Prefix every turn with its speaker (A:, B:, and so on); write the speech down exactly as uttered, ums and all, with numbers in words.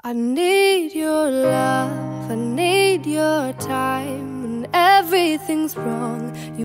A: I need your love, I need your time when everything's wrong. You